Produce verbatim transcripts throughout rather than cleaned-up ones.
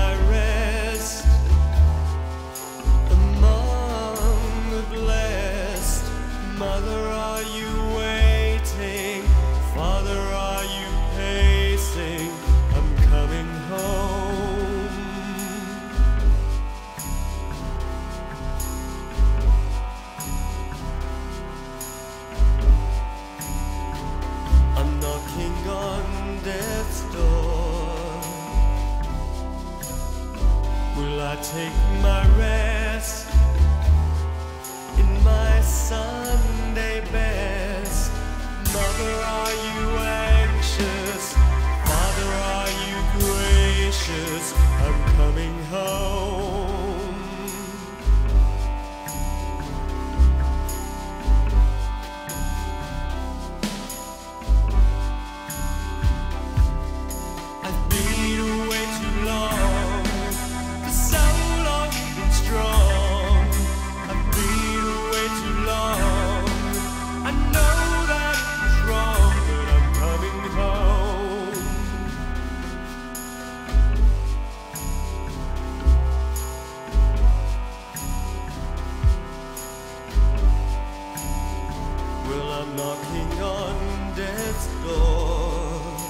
my rest among the blessed. Mother, are you waiting? Father, are you pacing? I'm coming home. I'm knocking on death's door. Will I take my rest in my Sunday best? Mother, are you anxious? Father, are you gracious? I'm coming home. I've been away too long, for so long and strong. I've been away too long. I know that it's wrong, but I'm coming home. Well, I'm knocking on death's door.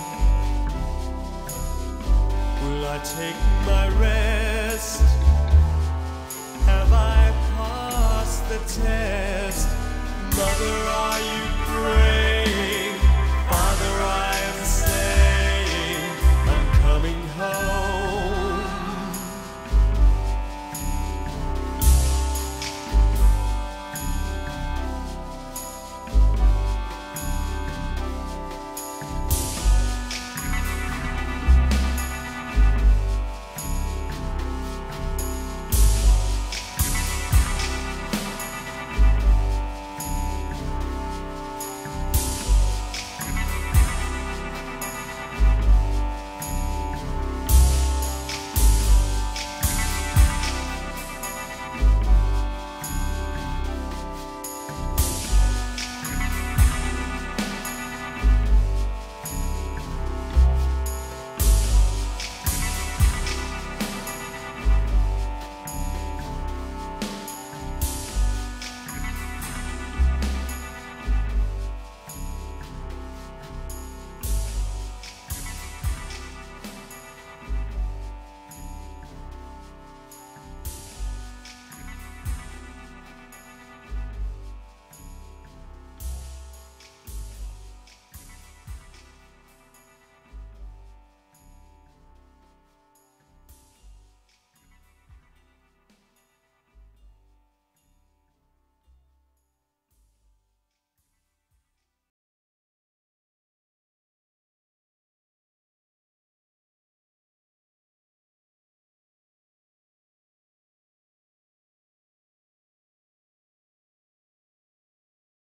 Will I take my rest? Have I passed the test? Mother, are you great?